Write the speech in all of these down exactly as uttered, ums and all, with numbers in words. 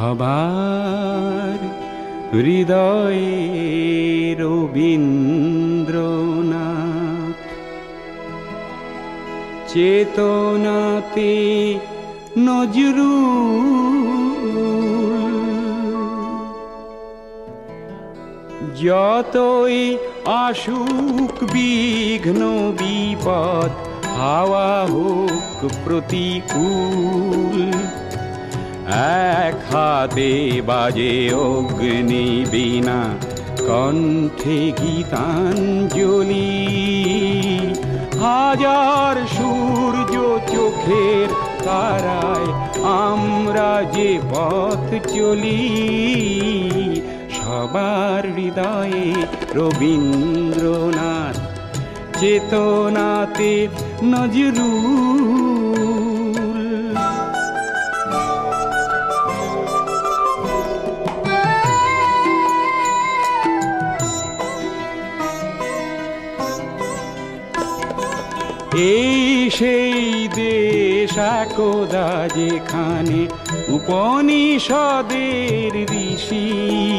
সবার হৃদয়ে রবীন্দ্রনাথ, চেতনাতে নজরুল। যতই আসুক বিঘ্ন বিপদ, হাওয়া হোক প্রতিকূল, এক হাতে বাজে অগ্নি বীণা, কণ্ঠে গীতাঞ্জলি। হাজার সূর্য চোখের তারায় আমরা যে পথ চলি, সবার হৃদয়ে রবীন্দ্রনাথ, চেতনাতে নজরুল। এই সেই দেশ একদা যেখানে উপনিষদের ঋষি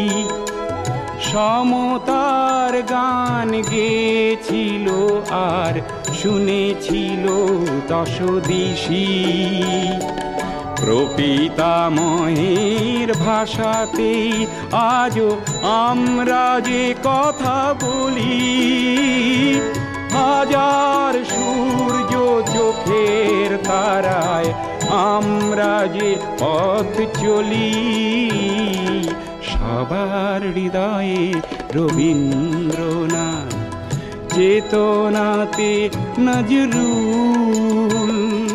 সমতার গান গেয়েছিল আর শুনেছিল দশদিশি। প্রপিতামহের ভাষাতেই আজও আমরা যে কথা বলি, হাজার সূর্য চোখের তারায় আমরা যে পথ চলি, সবার হৃদয়ে রবীন্দ্রনাথ, চেতনাতে নজরুল।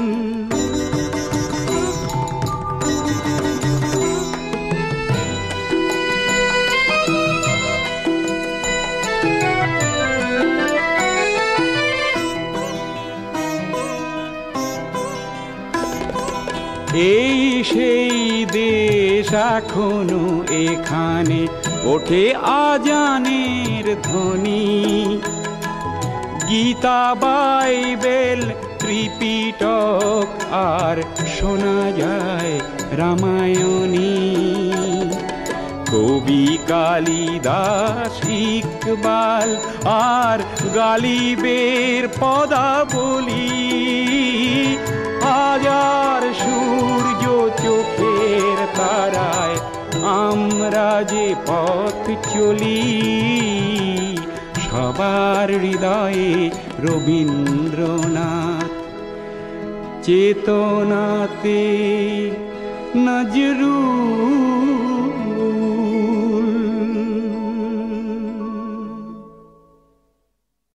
এই সেই দেশ এখনো এখানে ওঠে আজানের ধ্বনি, গীতা বাইবেল ত্রিপিটক আর শোনা যায় রামায়ণী। কবি কালিদাস ইকবাল আর গালিবের পদাবলী, হাজার সূর্য চোখের তারায় আমরা যে পথ চলি, সবার হৃদয়ে রবীন্দ্রনাথ, চেতনাতে নজরুল।